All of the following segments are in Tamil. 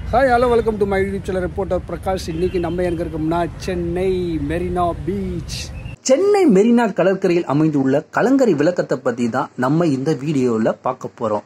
Hi, hello, welcome to my YouTube channel reporter Prakash. இன்னைக்கு நம்ம எங்க இருக்கோம்னா சென்னை மெரினா பீச். சென்னை மெரினா கடற்கரையில் அமைந்துள்ள கலங்கரை விளக்கத்தை பத்தி தான் நம்ம இந்த வீடியோல பார்க்க போறோம்.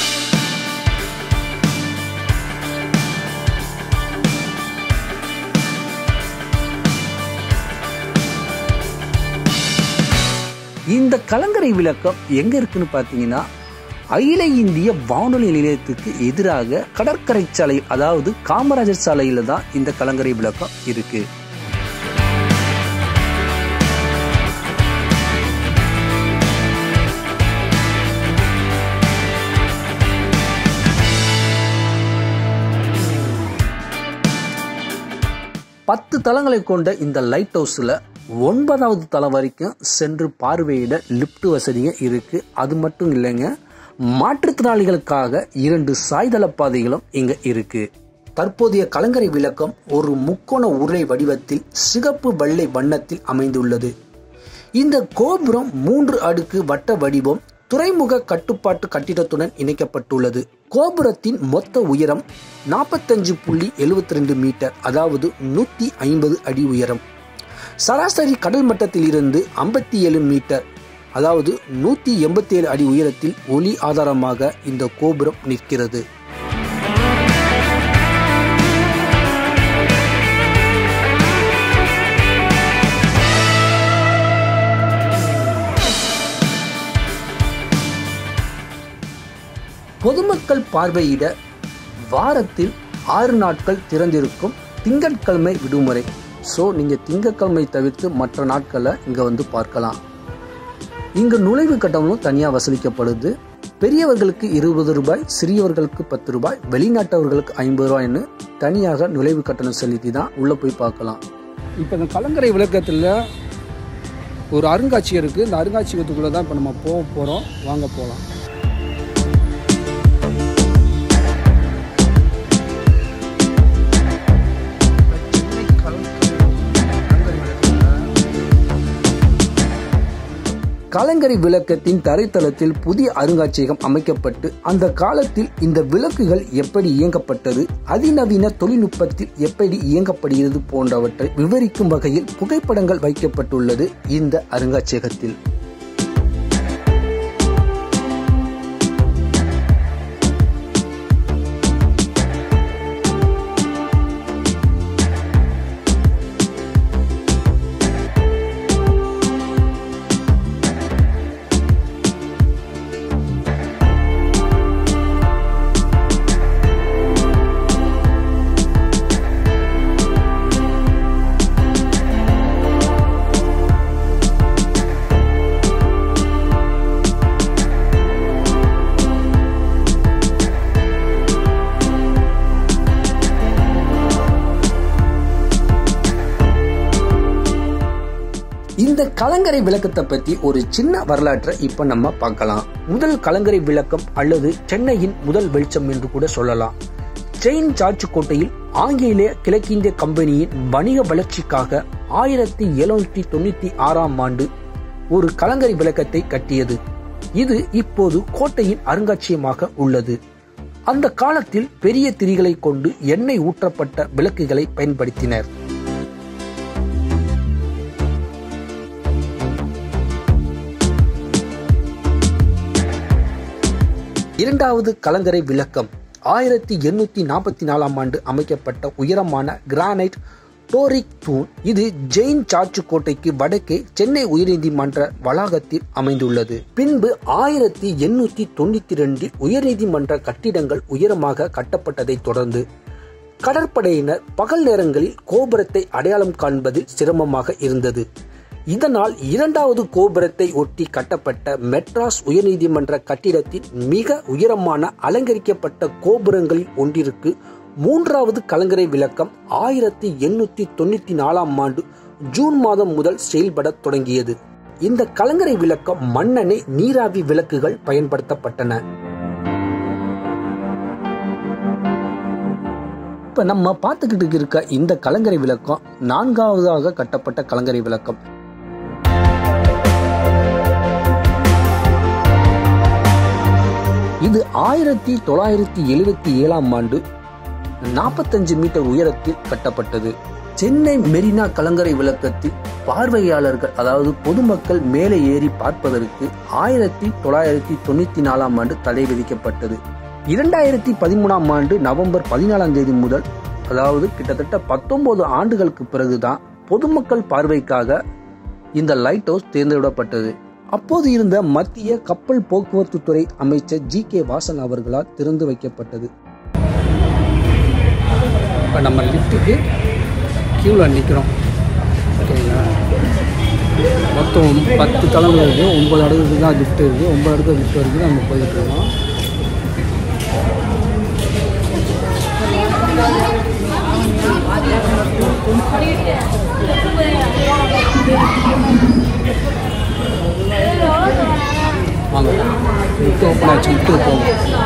இந்த கலங்கரை விளக்கம் எங்க இருக்குன்னு பாத்தீங்கன்னா அகில இந்திய வானொலி நிலையத்துக்கு எதிராக கடற்கரை சாலை, அதாவது காமராஜர் சாலையில தான் இந்த கலங்கரை விளக்கம் இருக்கு. பத்து தளங்களை கொண்ட இந்த லைட் ஹவுஸ்ல 9வது தளம் வரைக்கும் சென்று பார்வையிட லிப்ட் வசதியும் இருக்கு. அது மட்டும் இல்லைங்க, மாற்றுத்திறனாளிகளுக்காக 2 சாய்தள பாதைகளும் இங்க இருக்கு. தற்போதைய கலங்கரை விளக்கம் ஒரு முக்கோண உருளை வடிவத்தில் சிகப்பு வெள்ளை வண்ணத்தில் அமைந்துள்ளது. இந்த கோபுரம் 3 அடுக்கு வட்ட வடிவம் துறைமுக கட்டுப்பாட்டு கட்டிடத்துடன் இணைக்கப்பட்டுள்ளது. கோபுரத்தின் மொத்த உயரம் 45.72 மீட்டர், அதாவது 150 அடி உயரம். சராசரி கடல் மட்டத்தில் இருந்து 57 மீட்டர், அதாவது 187 அடி உயரத்தில் ஒளி ஆதாரமாக இந்த கோபுரம் நிற்கிறது. பொதுமக்கள் பார்வையிட வாரத்தில் 6 நாட்கள் திறந்திருக்கும். திங்கட்கிழமை விடுமுறை. ஸோ நீங்கள் திங்கட்கிழமை தவிர்த்து மற்ற நாட்களில் இங்கே வந்து பார்க்கலாம். இங்கு நுழைவு கட்டணமும் தனியாக வசூலிக்கப்படுது. பெரியவர்களுக்கு 20 ரூபாய், சிறியவர்களுக்கு 10 ரூபாய், வெளிநாட்டவர்களுக்கு 50 ரூபாய்னு தனியாக நுழைவு கட்டணம் செலுத்தி தான் உள்ளே போய் பார்க்கலாம். இப்போ இந்த கலங்கரை விளக்கத்தில் ஒரு அருங்காட்சியகம் இருக்குது. இந்த அருங்காட்சியகத்துக்குள்ளே தான் இப்போ நம்ம போக போகிறோம். வாங்க போகலாம். கலங்கரை விளக்கத்தின் தரைத்தளத்தில் புதிய அருங்காட்சியகம் அமைக்கப்பட்டு அந்த காலத்தில் இந்த விளக்குகள் எப்படி இயங்கப்பட்டது, அதிநவீன தொழில்நுட்பத்தில் எப்படி இயங்கப்படுகிறது போன்றவற்றை விவரிக்கும் வகையில் புகைப்படங்கள் வைக்கப்பட்டுள்ளது இந்த அருங்காட்சியகத்தில். இந்த கலங்கரை விளக்கத்தை பத்தி ஒரு சின்ன வரலாற்றை இப்ப நம்ம பார்க்கலாம். முதல் கலங்கரை விளக்கம் அல்லது சென்னையின் முதல் வெளிச்சம் என்று கூட சொல்லலாம். செயின் சார்ஜ் கோட்டையில் ஆங்கிலேய கிழக்கிந்திய கம்பெனியின் வணிக வளர்ச்சிக்காக 1796ஆம் ஆண்டு ஒரு கலங்கரை விளக்கத்தை கட்டியது. இது இப்போது கோட்டையின் அருங்காட்சியகமாக உள்ளது. அந்த காலத்தில் பெரிய திரிகளை கொண்டு எண்ணெய் ஊற்றப்பட்ட விளக்குகளை பயன்படுத்தினர். இரண்டாவது கலங்கரை விளக்கம் 1844ஆம் ஆண்டு அமைக்கப்பட்ட உயரமான கிரானைட் டோரிக் தூண். இது ஜெயின் சார்ஜ் கோட்டைக்கு வடக்கே சென்னை உயர்நீதிமன்ற வளாகத்தில் அமைந்துள்ளது. பின்பு 1892 உயர்நீதிமன்ற கட்டிடங்கள் உயரமாக கட்டப்பட்டதை தொடர்ந்து கடற்படையினர் பகல் நேரங்களில் கோபுரத்தை அடையாளம் காண்பதில் சிரமமாக இருந்தது. இதனால் 2வது கோபுரத்தை ஒட்டி கட்டப்பட்ட மெட்ராஸ் உயர்நீதிமன்ற கட்டிடத்தின் மிக உயரமான அலங்கரிக்கப்பட்ட கோபுரங்களில் ஒன்றிற்கு 3வது கலங்கரை விளக்கம் 1894ஆம் ஆண்டு ஜூன் மாதம் முதல் செயல்பட தொடங்கியது. இந்த கலங்கரை விளக்கம் மண்ணெண்ணெய் நீராவி விளக்குகள் பயன்படுத்தப்பட்டன. இப்ப நம்ம பார்த்துக்கிட்டு இருக்க இந்த கலங்கரை விளக்கம் 4வதாக கட்டப்பட்ட கலங்கரை விளக்கம். இது 1977ஆம் ஆண்டு 45 மீட்டர் உயரத்தில் கட்டப்பட்டது. சென்னை மெரினா கலங்கரை விளக்கத்தில் பார்வையாளர்கள் அதாவது பொதுமக்கள் மேலே ஏறி பார்ப்பதற்கு 1994 ஆண்டு தடை விதிக்கப்பட்டது. 2013 ஆண்டு நவம்பர் 14 முதல் அதாவது கிட்டத்தட்ட 19 ஆண்டுகளுக்கு பிறகுதான் பொதுமக்கள் பார்வைக்காக இந்த லைட் ஹவுஸ் தேர்ந்தெடுக்கப்பட்டது. அப்போது இருந்த மத்திய கப்பல் போக்குவரத்து துறை அமைச்சர் GK வாசன் அவர்களால் திறந்து வைக்கப்பட்டது. இப்போ நம்ம லிஃப்ட்டுக்கு கியூவில் நிற்கிறோம். ஓகேங்களா, மொத்தம் 10 தளங்கள் இருக்குது. 9 அடுக்கு தான் லிஃப்ட் இருக்குது. 9 அடுக்கு லிஃப்ட் வரைக்கும் நம்ம போயிட்டு இருக்கோம். வாங்க, லிஃப்ட் ஓப்பன் ஆச்சு. லிஃப்ட்டு போவோம்.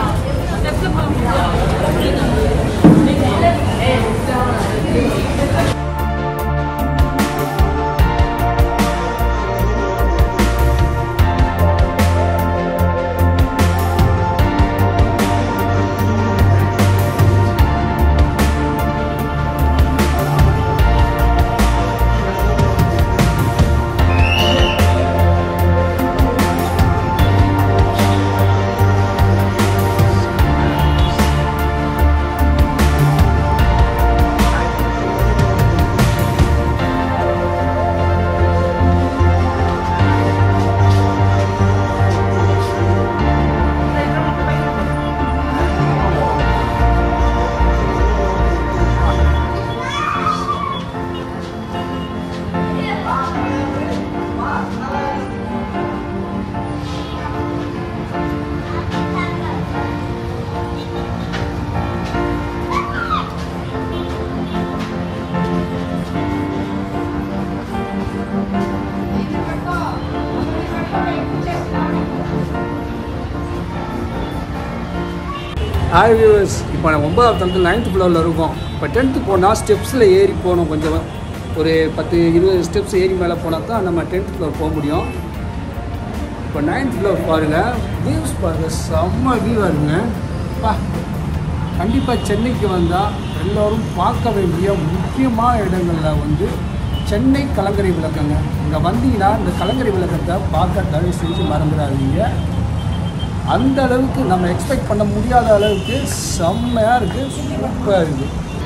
ஹாய் வியூவர்ஸ், இப்போ நம்ம 9வது தளத்தில் 9th ஃப்ளோரில் இருக்கோம். இப்போ 10th போனால் ஸ்டெப்ஸில் ஏறி போகணும். கொஞ்சம் ஒரு 10-20 ஸ்டெப்ஸ் ஏறி மேலே போனால் தான் நம்ம 10th ஃப்ளோர் போக முடியும். இப்போ 9th ஃப்ளோர் பாருங்கள், வியூஸ் பாருங்கள், செம்ம வியூவாக இருக்குங்க. கண்டிப்பாக சென்னைக்கு வந்தால் எல்லோரும் பார்க்க வேண்டிய முக்கியமான இடங்களில் சென்னை கலங்கரை விளக்கங்க. இங்கே வந்தீங்கன்னா இந்த கலங்கரை விளக்கத்தை பார்க்க தயவு செஞ்சு மறந்துடாதீங்க. அந்த அளவுக்கு நம்ம எக்ஸ்பெக்ட் பண்ண முடியாத அளவுக்கு செம்மையாக இருக்குது, சூப்பராக இருக்குது.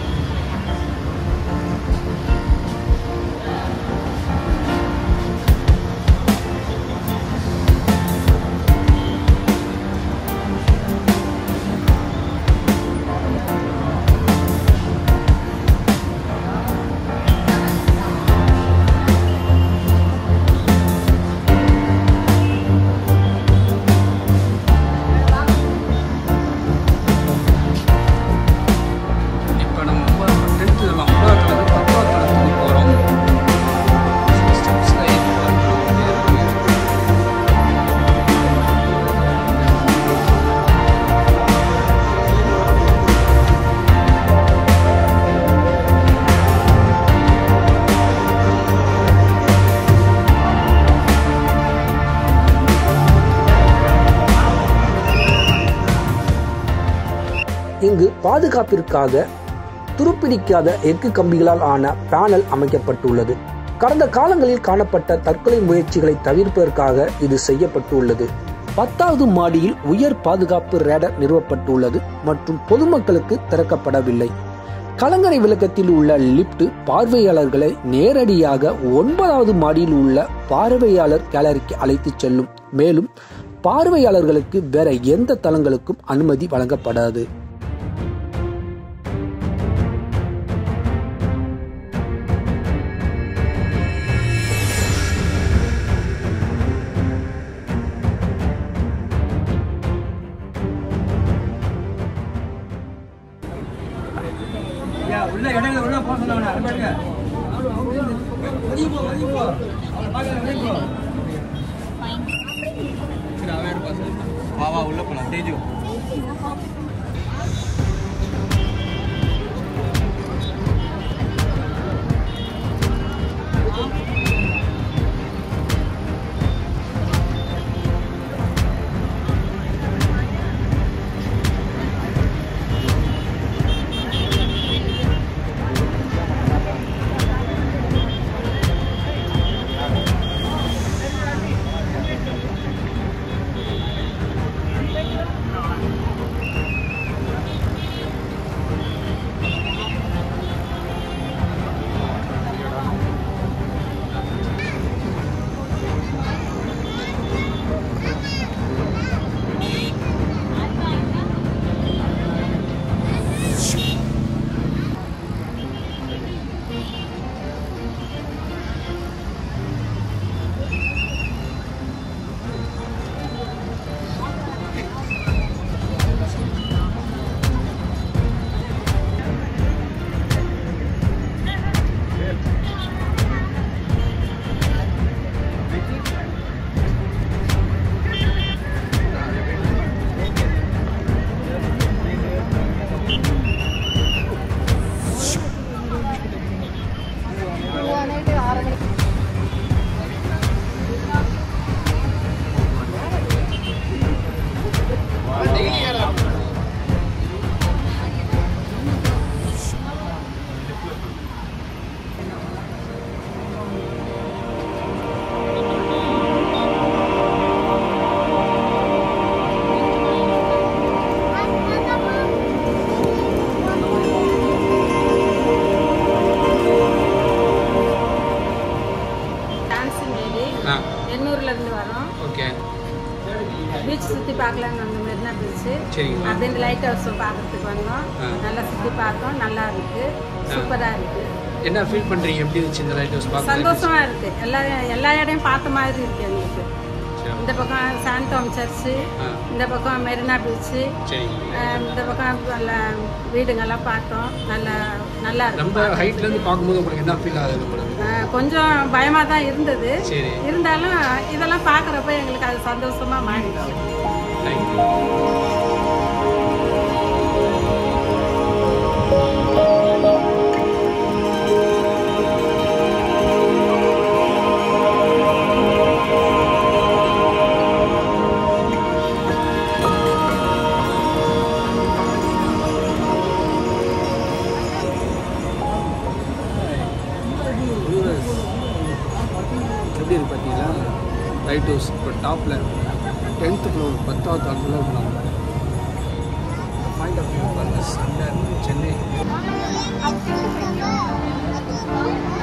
இங்கு பாதுகாப்பிற்காக துருப்பிடிக்காத எஃகு கம்பிகளால் ஆன பேனல் அமைக்கப்பட்டுள்ளது. கடந்த காலங்களில் காணப்பட்ட தற்கொலை முயற்சிகளை தவிர்ப்பதற்காக இது செய்யப்பட்டுள்ளது. 10வது மாடியில் உயர் பாதுகாப்பு ரேடர் நிறுவப்பட்டுள்ளது மற்றும் பொதுமக்களுக்கு திறக்கப்படவில்லை. கலங்கரை விளக்கத்தில் உள்ள லிப்ட் பார்வையாளர்களை நேரடியாக 9வது மாடியில் உள்ள பார்வையாளர் கேலரிக்கு அழைத்து செல்லும். மேலும் பார்வையாளர்களுக்கு வேற எந்த தளங்களுக்கும் அனுமதி வழங்கப்படாது. உள்ள இடங்களை உள்ள போக சொன்னாங்க. வா உள்ள போலாம். தேஜு பீச் சுற்றி பார்க்கலான்னு வந்த மெரினா பீச்சு. அப்படியே இந்த லைட் ஹவுஸ் பார்க்கறதுக்கு வந்தோம். நல்லா சுற்றி பார்த்தோம். நல்லா இருக்கு, சூப்பராக இருக்கு. என்ன ஃபீல் பண்றீங்க? எப்படி இருந்துச்சு இந்த லைட் ஹவுஸ் பார்க்க? சந்தோஷமா இருக்கு. எல்லா இடையும் பார்த்த மாதிரி இருக்கு எங்களுக்கு. இந்த பக்கம் சாந்தோம் சர்ச்சு, இந்த பக்கம் மெரினா பீச்சு, இந்த பக்கம் வீடுங்கெல்லாம் பார்த்தோம். நல்லா இருக்கு. நம்ம ஹைட்ல இருந்து பார்க்கும்போது உங்களுக்கு என்ன ஃபீல் ஆகுது? கொஞ்சம் பயமா தான் இருந்தது. இருந்தாலும் இதெல்லாம் பார்க்குறப்ப எங்களுக்கு அது சந்தோஷமா மாறிடுச்சு. எப்படி இருக்கு பார்த்தீங்களா லைட் ஹவுஸ்? இப்போ டாப்பில் 10th ஃப்ளோர் 10வது ஆளுக்குள்ள இருக்கலாம். பாயிண்ட் ஆஃப் வியூ பாருங்கள். சென்னை